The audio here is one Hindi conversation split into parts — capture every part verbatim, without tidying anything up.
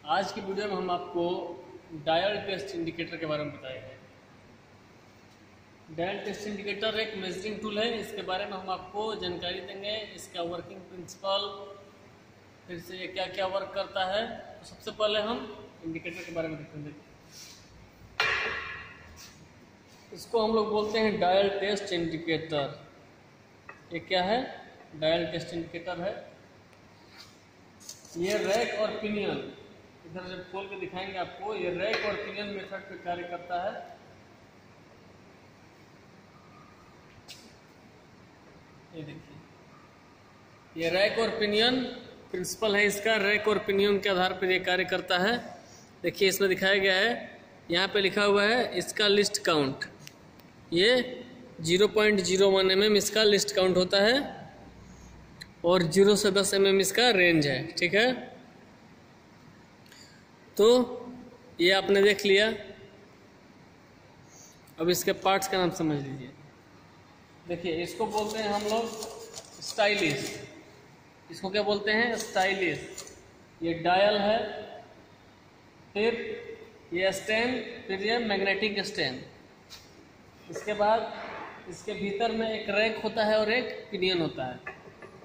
आज की वीडियो में हम आपको डायल टेस्ट इंडिकेटर के बारे में बताएंगे। डायल टेस्ट इंडिकेटर एक मेजरिंग टूल है। इसके बारे में हम आपको जानकारी देंगे, इसका वर्किंग प्रिंसिपल, फिर से ये क्या क्या वर्क करता है। तो सबसे पहले हम इंडिकेटर के बारे में देखेंगे। इसको हम लोग बोलते हैं डायल टेस्ट इंडिकेटर। ये क्या है? डायल टेस्ट इंडिकेटर है। ये रैक और पिनियन, इधर जब खोल के दिखाएंगे आपको, ये रैक और पिनियन मेथड पे कार्य करता है। ये देखिए, ये रैक और पिनियन प्रिंसिपल है इसका। रैक और पिनियन के आधार पर ये कार्य करता है। देखिए इसमें दिखाया गया है, यहाँ पे लिखा हुआ है इसका लिस्ट काउंट। ये zero point zero one M M इसका लिस्ट काउंट होता है और जीरो से दस एम एम इसका रेंज है। ठीक है, तो ये आपने देख लिया। अब इसके पार्ट्स का नाम समझ लीजिए। देखिए, इसको बोलते हैं हम लोग स्टाइलिश। इसको क्या बोलते हैं? स्टाइलिश। ये डायल है, फिर ये स्टैंड, फिर ये मैग्नेटिक स्टैंड। इसके बाद इसके भीतर में एक रैक होता है और एक पिनियन होता है।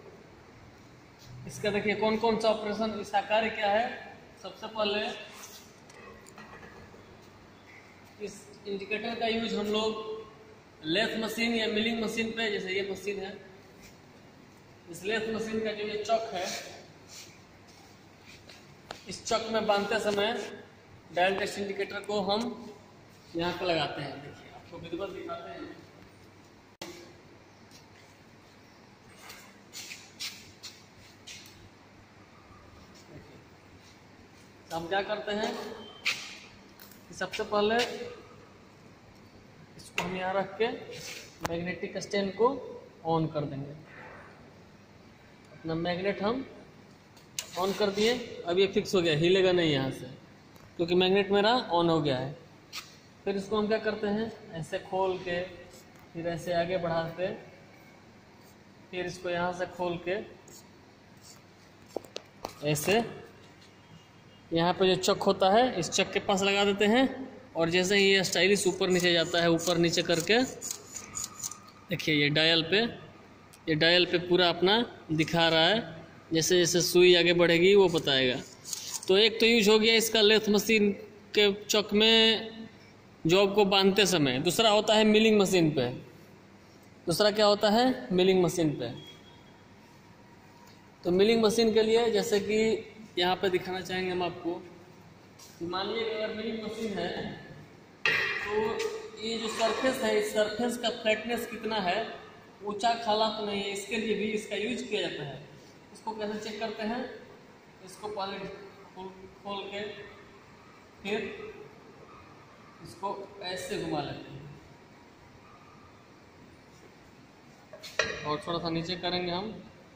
इसका देखिए कौन कौन सा ऑपरेशन, इसका कार्य क्या है। सबसे पहले इस इंडिकेटर का यूज हम लोग लेथ मशीन या मिलिंग मशीन पे, जैसे ये मशीन है, इस लेथ मशीन का जो ये चक है, इस चक में बांधते समय डायल टेस्ट इंडिकेटर को हम यहाँ पे लगाते हैं। देखिए आपको विधिवत दिखाते हैं। हम क्या करते हैं कि सबसे पहले इसको हम यहाँ रख के मैग्नेटिक स्टैंड को ऑन कर देंगे। अपना मैग्नेट हम ऑन कर दिए। अब ये फिक्स हो गया, हिलेगा नहीं यहाँ से, क्योंकि मैग्नेट मेरा ऑन हो गया है। फिर इसको हम क्या करते हैं, ऐसे खोल के, फिर ऐसे आगे बढ़ाते, फिर इसको यहाँ से खोल के ऐसे यहाँ पे जो चक होता है, इस चक के पास लगा देते हैं। और जैसे ही ये स्टाइलिश ऊपर नीचे जाता है, ऊपर नीचे करके देखिए ये डायल पे, ये डायल पे पूरा अपना दिखा रहा है। जैसे जैसे सुई आगे बढ़ेगी वो बताएगा। तो एक तो यूज हो गया इसका लेथ मशीन के चक में जॉब को बांधते समय। दूसरा होता है मिलिंग मशीन पे। दूसरा क्या होता है? मिलिंग मशीन पे। तो मिलिंग मशीन के लिए जैसे कि यहाँ पे दिखाना चाहेंगे हम आपको। मान लीजिए अगर मिलिंग मशीन है, तो ये जो सरफेस है, इस सरफेस का फ्लैटनेस कितना है, ऊंचा खाला तो नहीं है, इसके लिए भी इसका यूज किया जाता है। इसको कैसे चेक करते हैं? इसको पहले खोल खोल के फिर इसको ऐसे घुमा लेते हैं और थोड़ा सा नीचे करेंगे हम।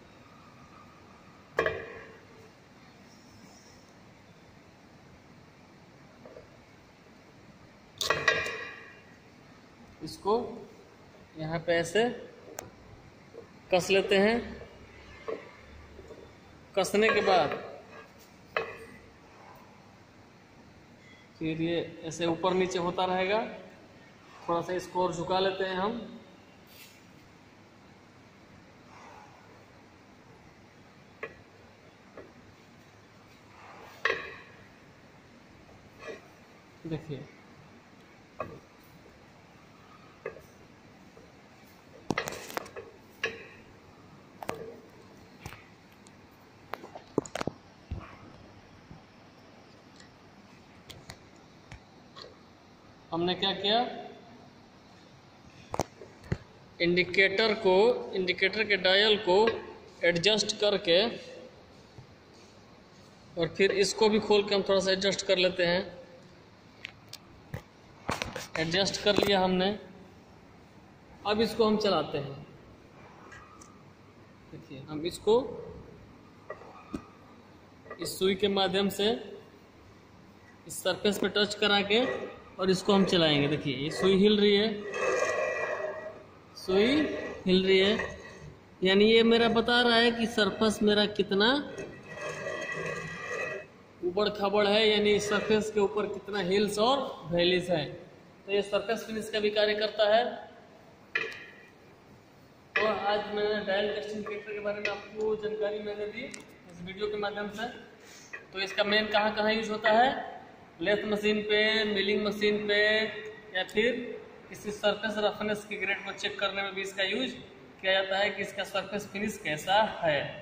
इसको यहाँ पे ऐसे कस लेते हैं। कसने के बाद फिर ये ऐसे ऊपर नीचे होता रहेगा। थोड़ा सा इसको और झुका लेते हैं हम। देखिए हमने क्या किया, इंडिकेटर को, इंडिकेटर के डायल को एडजस्ट करके, और फिर इसको भी खोल के हम थोड़ा सा एडजस्ट कर लेते हैं। एडजस्ट कर लिया हमने। अब इसको हम चलाते हैं। देखिए हम इसको इस सुई के माध्यम से इस सरफेस पे टच करा के और इसको हम चलाएंगे। देखिए ये सुई हिल रही है, सुई हिल रही है, यानी ये मेरा बता रहा है कि सरफेस मेरा कितना उबड़ खाबड़ है, यानी सरफेस के ऊपर कितना हिल्स और वैलीज है। तो ये सरफेस फिनिश का भी कार्य करता है। तो आज मैंने डायल टेस्टिंग ट्रैक्टर के बारे में आपको जानकारी मैंने दी इस वीडियो के माध्यम से। तो इसका मेन कहाँ कहाँ यूज होता है, लेथ मशीन पे, मिलिंग मशीन पे, या फिर किसी सरफेस रफनेस की ग्रेड को चेक करने में भी इसका यूज किया जाता है कि इसका सरफेस फिनिश कैसा है।